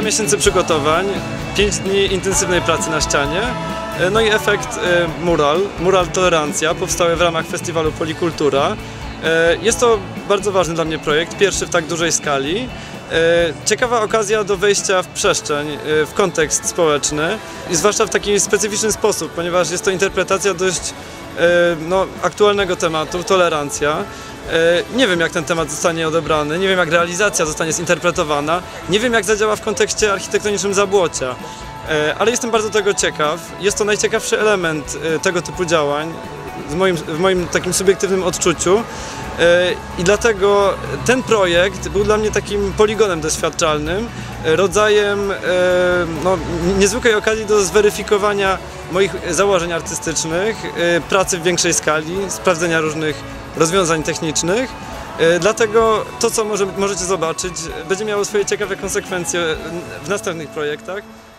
Kilka miesięcy przygotowań, 5 dni intensywnej pracy na ścianie, no i efekt mural Tolerancja, powstały w ramach festiwalu Polikultura. Jest to bardzo ważny dla mnie projekt, pierwszy w tak dużej skali. Ciekawa okazja do wejścia w przestrzeń, w kontekst społeczny i zwłaszcza w taki specyficzny sposób, ponieważ jest to interpretacja dość aktualnego tematu, tolerancja. Nie wiem, jak ten temat zostanie odebrany, nie wiem, jak realizacja zostanie zinterpretowana, nie wiem, jak zadziała w kontekście architektonicznym Zabłocia, ale jestem bardzo tego ciekaw. Jest to najciekawszy element tego typu działań w moim takim subiektywnym odczuciu i dlatego ten projekt był dla mnie takim poligonem doświadczalnym, rodzajem niezwykłej okazji do zweryfikowania moich założeń artystycznych, pracy w większej skali, sprawdzenia różnych rozwiązań technicznych. Dlatego to, co możecie zobaczyć, będzie miało swoje ciekawe konsekwencje w następnych projektach.